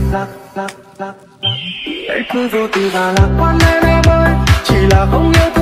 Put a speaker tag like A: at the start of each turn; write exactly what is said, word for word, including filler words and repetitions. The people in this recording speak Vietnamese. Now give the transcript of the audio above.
A: lạc lạc lạc lạc. Hãy cứ vô tư và lạc quan em em ơi, chỉ là không yêu